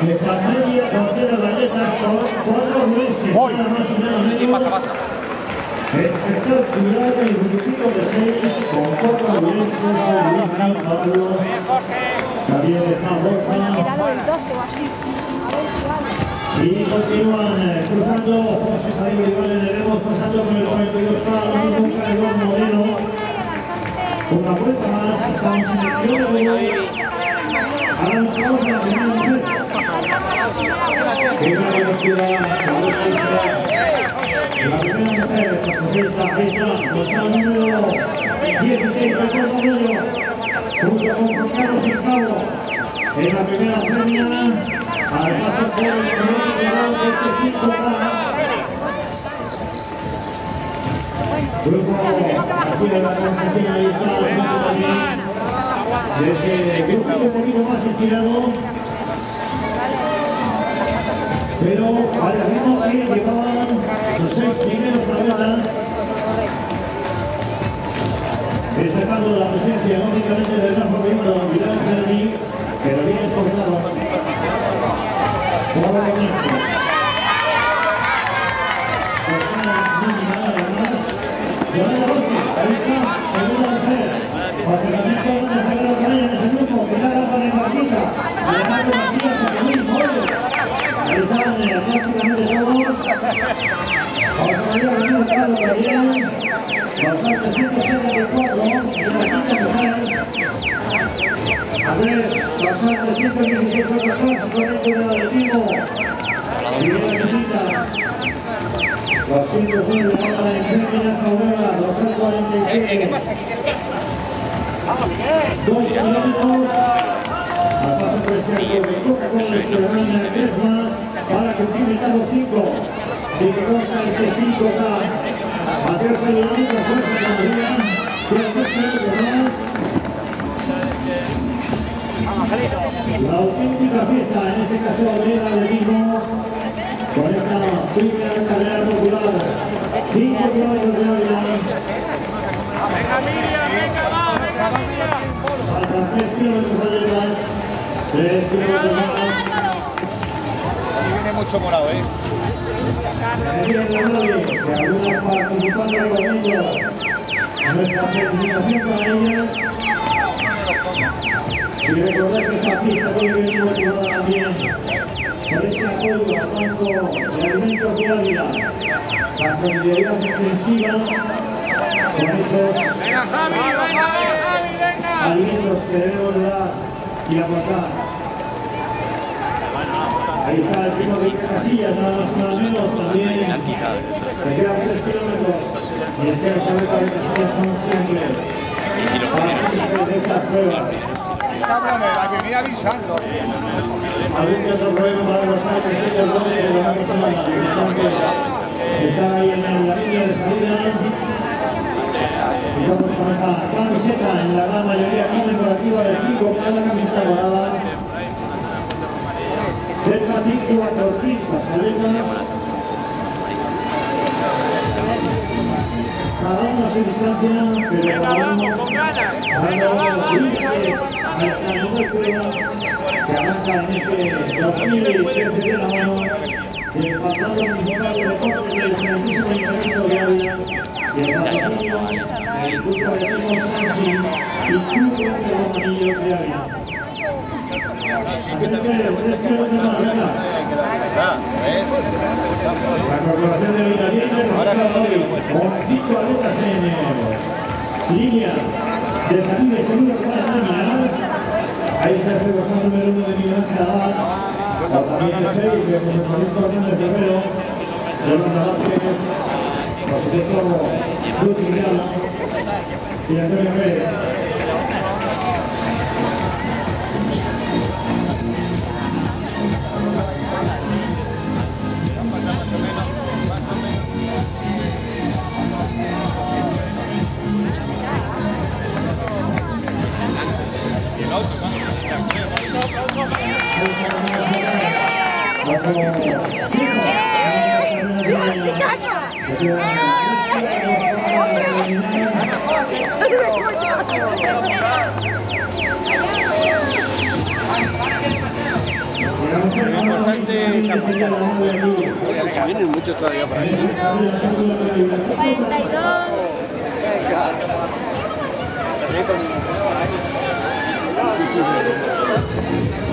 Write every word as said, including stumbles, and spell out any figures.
Esta media docena de atletas con cuatro meses. Nada más y nada menos. Sí, pasa, pasa. Espectacular el grupito de seis con cuatro meses. Pablo. También está Borja. Era lo del doce o así. A ver, igual. Y continúan eh, cruzando José Javier Iván, le vemos pasando con el cuarenta y dos Pablo, con Carlos Moreno. Una vuelta más, estamos en el kilómetro. Avanzamos a la primera mujer. Primera velocidad, la velocidad. La primera mujer, esta fecha, nuestra número dieciséis, Carlos Moreno, junto con Juan Carlos Hurtado. En la primera premia, al paso por el primer grado de este quinto grado. Grupo aquí de la concentración, ahí está el grupo también. Desde el grupo un poquito más inspirado. Pero al ritmo que llevaban sus seis primeros atletas. Destacando la presencia únicamente del gran favorito Vidal Fernández, pero bien esforzado. Por el momento. Yolanda Roque, ahí está, segunda mujer. Acercamiento de la segunda con ella en ese grupo. Pilar Álvarez Marquita. Alejandro Martínez, que muy joven. Ahí están eh, prácticamente todos. José María Ramírez Carlos también. Bastante ciento setenta y cuatro. Y la quinta mujer. Andrés, bastante ciento dieciséis otros clásicos dentro del atletismo. Y bien la quinta. doscientos nueve para la Enfermera Aurora, doscientos cuarenta y siete. Dos kilómetros. Al paso por este arco de Coca-Cola y Ciudadana tres más para cumplimentar los cinco. Y que consta este cinco K. A tercera dinámica, fuerza categoría. tres kilómetros más. La auténtica fiesta, en este caso del atletismo. Con esta primera carrera popular, cinco kilómetros de Ávila. Venga Miriam, venga va, venga Miriam. Faltan tres kilómetros atletas, tres kilómetros más. Aquí viene mucho morado, ¿eh? Bien la nave, que algunas participantes recomiendo nuestra felicitación para ellas. Y recordar que esta pista tiene que venir motivada también por ese apoyo al Banco de Alimentos de Ávila, la solidaridad extensiva con esos Venga Javi, venga, Javi, venga. alimentos que debemos dar y aportar. Ahí está el primo de Casillas, nada más y nada menos, también le quedan tres kilómetros y es que los atletas de Casillas son siempre partícipes de estas pruebas. La que viene avisando. Algún que otro problema para los atletas de los dos de la persona está ahí en la línea de salida. Y vamos con esa camiseta en la gran mayoría conmemorativa del cinco K, la camiseta dorada. Cerca de cuatrocientas atletas. Cada uno a su distancia, pero Venga, cada vamos, uno con ganas. dando Venga, vamos, límite a esta nueva prueba que arranca en este dos mil trece de la mano del Patronato Municipal de Deportes del excelentísimo Ayuntamiento de Ávila y el patrocinio del Club de Atletismo Sansi y Club de Romanillos de Ávila. tres kilómetros más, venga. La Corporación de Ávila viene registrada hoy con cinco atletas en línea de salida y seguro que van a terminar. Ahí está ese dorsal número uno de Miguel Ángel Abad, o también el seis, que es el Francisco Hernández Romero, Yolanda Vázquez, por supuesto, Luz Miguel y Antonio Pérez. Lo importante es aguantar. Vienen muchos todavía por aquí. cuarenta y dos. Venga.